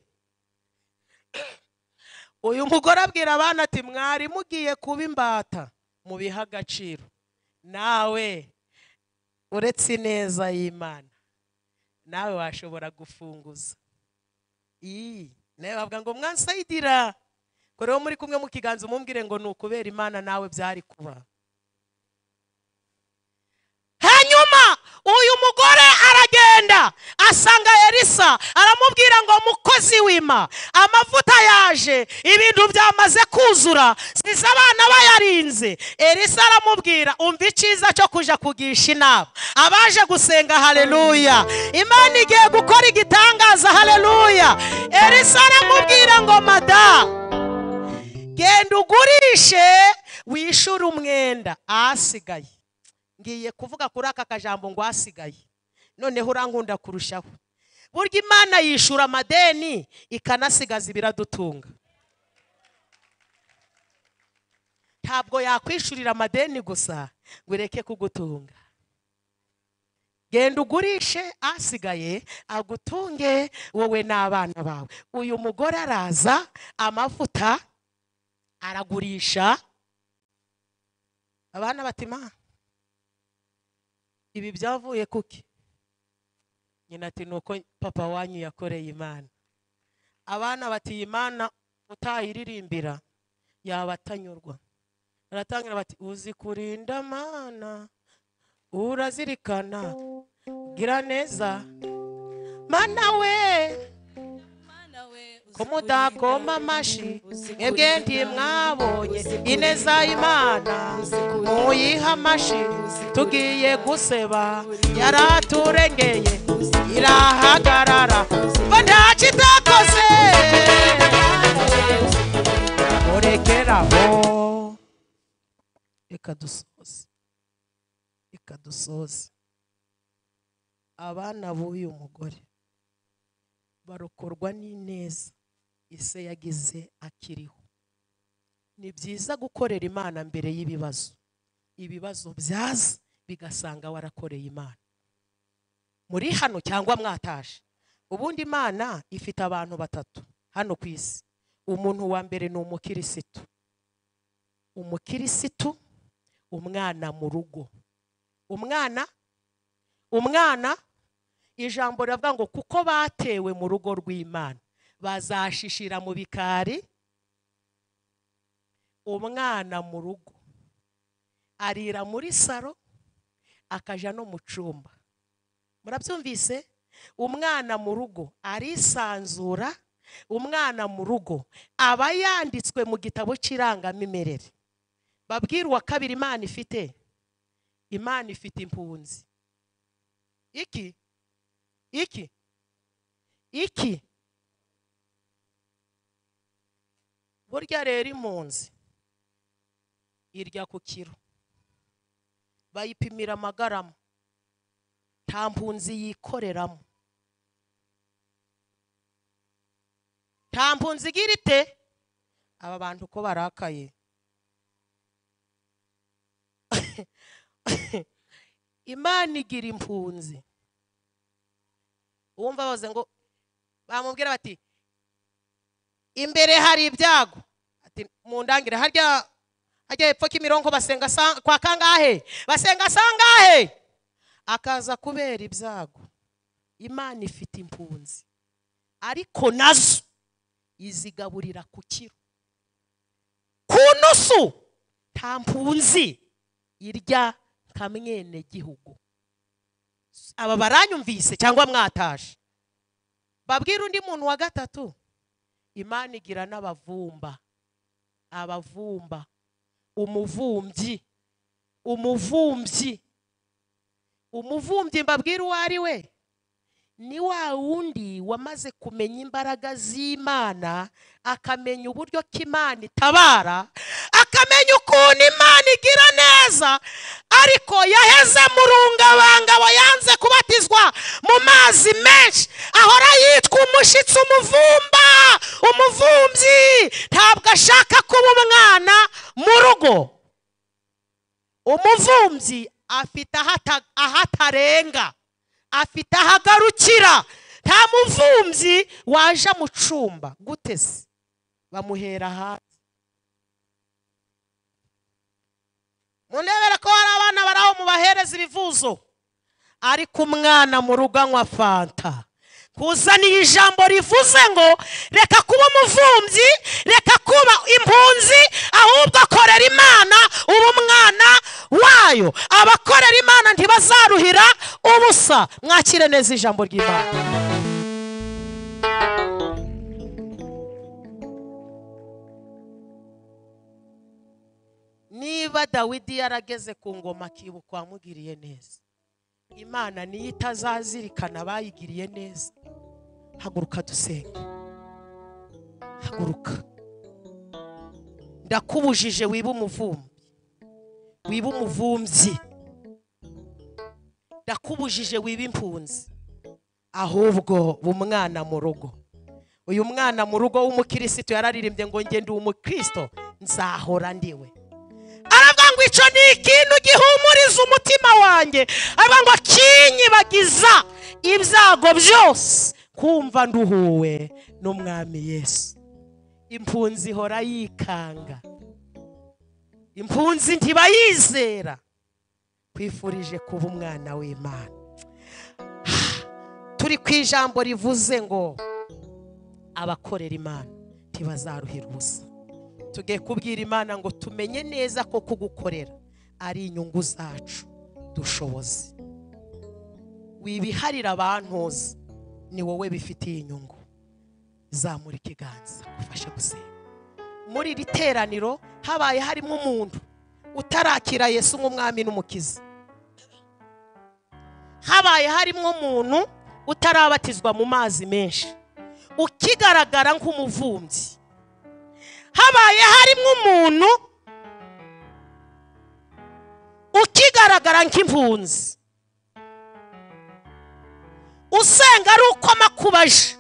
uyu mugore abwira abana ati mwari mugiye kuba imbata mu biha agaciro. Nawe uretse neza y'Imana nawe washobora gufunguza. Ii nawe bavuga ngo mwansayidira. Koreho muri kumwe mu kiganza umumbwire ngo nukubera Imana nawe byari kuba. Hanyuma uyu mugore aragenda asanga Elisa aramubwira ngo mukozi w'Imana amavuta yaje ibintu byamaze kuzura siza abana bayarinze. Elisa aramubwira umva iciza cyo kuja kugisha inama abaje gusenga. Haleluya, Imana igiye gukora igitangaza. Haleluya. Elisa aramubwira ngo mada genda ugurishe wishyura umwenda asigaye. Ngiye kuvuga kuri aka kajambo ngo asigaye, noneho urankunda kurushaho. Burya Imana yishura amadeni ikanasigaza ibiradutunga. Ntabwo yakwishurira amadeni gusa ngo ireke kugutunga. Genda ugurishe asigaye agutunge wowe n'abana bawe. Uyu mugore araza amavuta aragurisha. Abana batima ibi byavuye kuki? Nyina ati nuko papa wanyu yakoreye Imana. Abana bati Imana utayiririmbira yabatanyurwa. Baratangira bati uzi kurinda Mana urazirikana gira neza mana we ko mudakoma amashi mwebwe ndi mwabonye ineza y'Imana muyiha amashi tugiye guseba yaraturengeye irahagarara ngo ntacyo itakoze murekeraho reka dusoze reka dusoze abana b'uyu mugore barokorwa n'ineza ise yagize akiriho. Ni byiza gukorera Imana mbere y'ibibazo, ibibazo byaza bigasanga warakoreye Imana muri hano cyangwa mwataje. Ubundi Imana ifite abantu batatu hano ku isi. Umuntu wa mbere ni umukirisitu, umukirisitu umwana mu rugo. Umwana umwana ijambo riravuga ngo kuko batewe mu rugo rw'Imana bazashishira mu bikari. Umwana mu rugo arira muri saro akaja no mu cumba. Murabyumvise? Umwana mu rugo arisanzura. Umwana mu rugo aba yanditswe mu gitabo cy'irangamimerere. Babwirwa kabiri Imana ifite, Imana ifite impunzi. Iki iki iki burya rero impunzi irya ku kiro, bayipimira amagarama, nta mpunzi yikoreramo, nta mpunzi igira ite. Aba bantu ko barakaye Imana igira impunzi. Wumva baze ngo bamubwira bati imbere hari ibyago, ati mundangire harya hajya hepfo k'imirongo basenga kwa kangahe, basenga sangahe, akaza kubera ibyago. Imana ifite impunzi ariko nazo izigaburira ku kiro, ku nusu. Nta mpunzi irya nka mwene gihugu. Aba baranyumvise cyangwa mwataje? Babwira undi muntu wa gatatu, Imana igira n'abavumba. Abavumba, umuvumbyi, umuvumbyi umuvumbyi mbabwira uwo ari we, ni wa wundi wamaze kumenya imbaraga z'Imana, akamenya uburyo k'Imana itabara, akamenya ukuntu Imana igira neza, ariko yaheze mu rungabangabo, yanze kubatizwa mu mazi menshi, ahora yitwa umushitsi, umuvumba, umuvumbyi. Ntabwo ashaka kuba umwana mu rugo. Umuvumbyi afite ahatarenga, afite ahagarukira. Nta muvumbyi waje mu cumba gutese bamuhera hanze. Mundebera ko hari abana baraho mubahereza ibivuzo, ariko umwana mu rugo anywa fanta. Kuzaniye ijambo rivuze ngo reka kuba umuvumbyi, reka kuba impunzi, ahubwo akorera Imana ubu umwana wayo. Abakorera Imana ntibazaruhira ubusa. Mwakire neza ijambo ry'Imana. Niba Dawidi yarageze ku ngoma akibukwa wamugiriye neza, Imana niyo itazazirikana bayigiriye neza. Haguruka dusenge. Haguruka. Ndakubujije wiba umuvumbi, wiba umuvumbyi. Ndakubujije wiba impunzi, ahubwo umwana mu rugo. Uyu mwana mu rugo w'umukirisitu yararirimbye ngo nge ndi umukristo nzahora ndiwe. Aravuga ngo ico ni ikintu gihumuriza umutima wanjye, aravuga ngo kinyibagiza ibyago byose, kumva nduhuwe n'umwami Yesu. Impunzi ihora yikanga, impunzi ntibayizera. Kwifurije kuba umwana w'Imana. Turi ku ijambo rivuze ngo abakorera Imana ntibazaruhira ubusa. Tugiye kubwira Imana ngo tumenye neza ko kugukorera ari inyungu zacu dushoboze. wibiharira abantuza, ni wowe bifitiye inyungu. Zamura ikiganza ufashe gusenga. Muri iri teraniro habaye harimo umuntu utarakira Yesu nk'umwami n'umukiza, habaye harimo umuntu utarabatizwa mu mazi menshi, ukigaragara nk'umuvumbyi, habaye harimo umuntu ukigaragara nk'impunzi, usenga ari uko makubaje,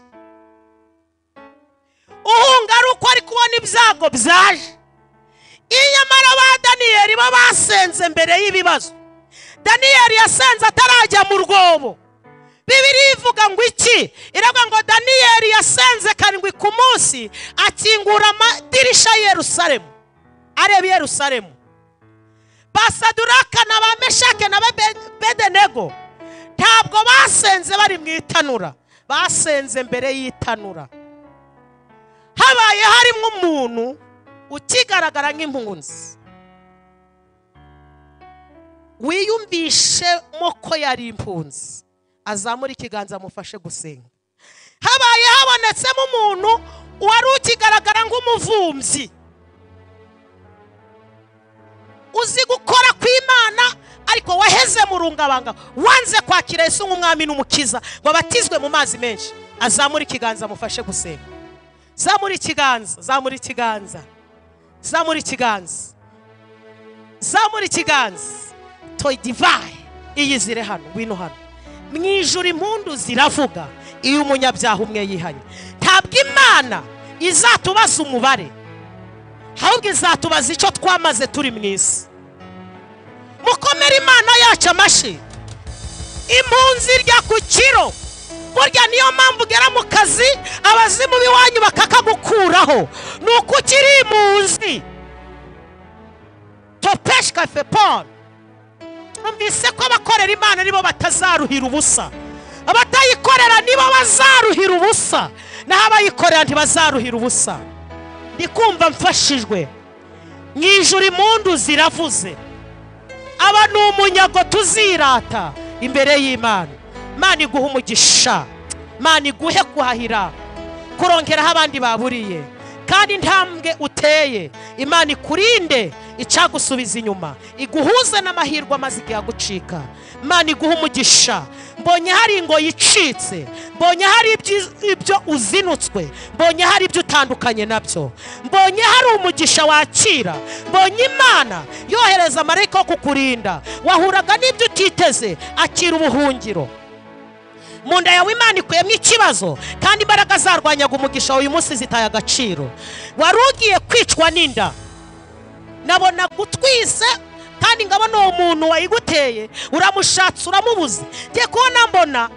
uhunga ari uko ari kubona ibyago byaje. Inyamara ba Daniyeli bo basenze mbere y'ibibazo. Daniyeli yasenze atarajya mu rwobo. Bibiliya ivuga ngo iki? Iravuga ngo Daniyeli yasenze karindwi ku munsi, akingura amadirisha ya Yerusalemu, areba Yerusalemu. Basaduraka na ba Meshake na ba Bedenego ntabwo basenze bari mu itanura, basenze mbere y'itanura. Habaye harimo umuntu ukigaragara nk'impunzi, wiyumvishe moko yari impunzi, azamura ikiganza amufashe gusenga. Habaye habonetsemo umuntu wari ukigaragara nk'umuvumbyi, uzi gukora kw'Imana ariko waheze mu rungabanga, wanze kwakira Yesu nk'umwami n'umukiza ngo batizwe mu mazi menshi, azamura ikiganza amufashe gusenga. Zamura ikiganza, zamura ikiganza, zamura ikiganza, zamura ikiganza. Toy divine iyizire hano, wino hano. Mwijuru impundu ziravuga iyo umunyabyaha umwe yihanye. Ntabwo Imana izatubaza umubare, ahubwo izatubaza icyo twamaze turi mu isi. Mukomere Imana yacu amashi. Impunzi rya ku kiro, burya niyo mpamvu ugera mu kazi abazimu biwanyu bakakagukuraho, nuko ukiri impunzi. Topeshka fepon. Numvise ko abakorera Imana nibo batazaruhira ubusa, abatayikorera nibo bazaruhira ubusa, naho abayikorera ntibazaruhira ubusa. Ndikumva mfashijwe. Mwijuru impundu ziravuze, aba ni umunyago tuzirata imbere y'Imana. Imana iguhe umugisha, Imana iguhe kuhahira, kurongeraho abandi baburiye, kandi intambwe uteye Imana ikurinde icyagusubiza inyuma, iguhuze n'amahirwe amaze igihe gucika. Imana iguhe umugisha. Mbonye hari ingo yicitse, mbonye hari ibyo uzinutswe, mbonye hari ibyo utandukanye nabyo, mbonye hari umugisha wakira, mbonye Imana yohereza marayika wo kukurinda. Wahuraga n'ibyo utiteze, akira ubuhungiro. Munda yawe Imana ikuyemo ikibazo, kandi imbaraga zarwanyaga umugisha uyu munsi zitaye agaciro. Warugiye kwicwa n'inda, nabona gutwise, kandi ngabona uwo muntu wayiguteye uramushatse uramubuze. Ngiye kubona mbona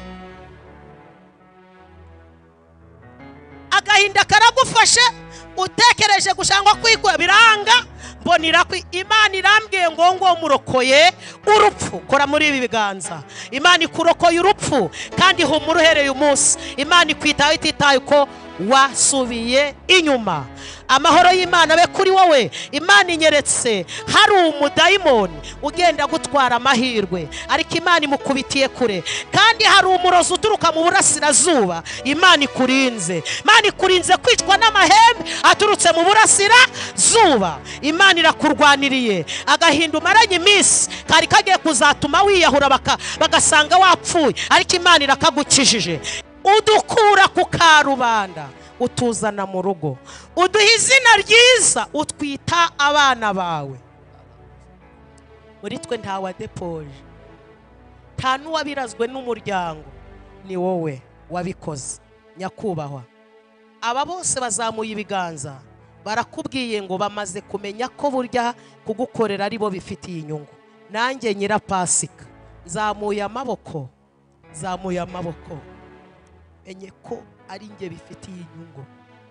agahinda karagufashe, utekereje gushangwa kwigwa biranga. Mbonira ko Imana irambwiye ngo ngo murokoye urupfu. Kora muri ibi biganza, Imana ikurokoye urupfu, kandi humura uhereye umunsi. Imana ikwitaho ititaye ko wasubiye inyuma. Amahoro y'Imana be kuri wowe. Imana inyeretse hari umudayimoni ugenda gutwara amahirwe, ariko Imana imukubitiye kure, kandi hari umurozi uturuka mu burasirazuba. Imana ikurinze, Imana ikurinze kwicwa n'amahembe aturutse mu burasirazuba. Imana irakurwaniriye. Agahinda umaranye iminsi kari kagiye kuzatuma wiyahura bagasanga wapfuye, ariko Imana irakagukijije. Udukura ku karubanda utuzana mu rugo, uduha izina ryiza, utwita abana bawe. Muri twe nta wadepoje, nta n'uwabirazwe n'umuryango, ni wowe wabikoze nyakubahwa. Aba bose bazamuye ibiganza, barakubwiye ngo bamaze kumenya ko burya kugukorera ari bo bifitiye inyungu. Nanjye Nyirapasika zamuye amaboko, zamuye amaboko, enye ko ari nge bifitiye inyungu.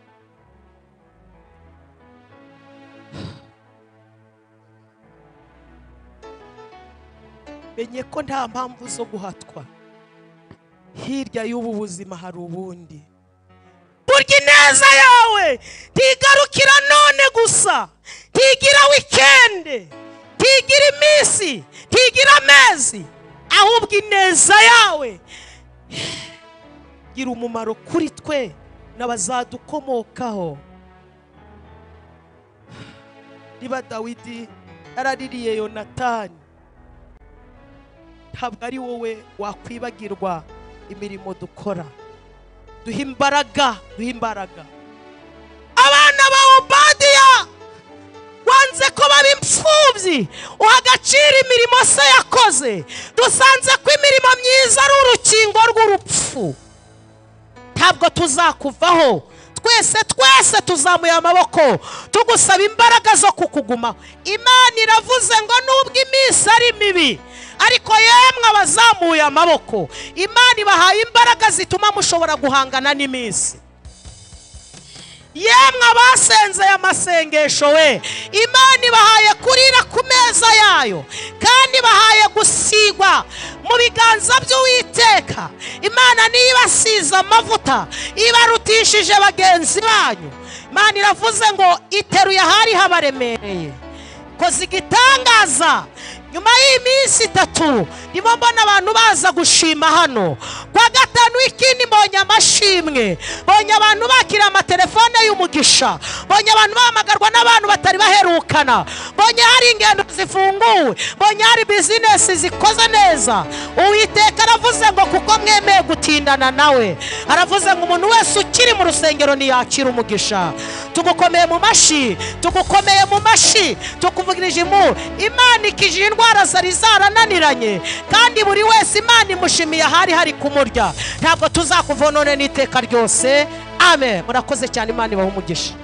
Menye ko nta mpamvu zo guhatwa, hirya y'ubu buzima hari ubundi. Burya ineza yawe ntigarukira none gusa, ntigira weekend, ntigira iminsi, ntigira amezi, ahubwo ineza yawe gira umumaro kuri twe n'abazadukomokaho. Niba Dawidi yaraririye Yonatani, ntabwo ari wowe wakwibagirwa imirimo dukora. Duha imbaraga, duha imbaraga abana ba Obadiya, wanze ko baba imfubyi, uha agaciro imirimo se yakoze. Dusanze ko imirimo myiza ari urukingo rw'urupfu. Ntabwo tuzakuvaho, twese twese tuzamuye amaboko tugusaba imbaraga zo kukuguma. Imana iravuze ngo nubwo iminsi ari mibi, ariko yemwe abazamuye amaboko, Imana ibahaye imbaraga zituma mushobora guhangana n'iminsi. Yemwe abasenze amasengesho we, Imana ibahaye kurira ku meza yayo, kandi ibahaye gusigwa mu biganza by'Uwiteka. Imana niyo ibasize amavuta ibarutishije bagenzi banyu. Imana iravuze ngo iteruye ahari habaremereye, koze igitangaza. Nyuma y'iminsi itatu ndimo mbona abantu baza gushima hano. Kwa gatanu w'ikindi mbonye amashimwe, mbonye abantu bakira amatelefone y'umugisha, mbonye abantu bahamagarwa n'abantu batari baherukana, mbonye hari ingendo zifunguwe, mbonye hari bizinesi zikoze neza. Uwiteka aravuze ngo kuko mwemeye gutindana nawe, aravuze ngo umuntu wese ukiri mu rusengero ntiyakira umugisha. Tugukomeye mu mashi, tugukomeye mu mashi, tukuvugirije impu. Imana ikije indwara zari zarananiranye, kandi buri wese Imana imushimiye ahari hari kumurya. Ntabwo tuzakuvonone n'iteka ryose. Amen. Murakoze cyane, Imana ibahe umugisha.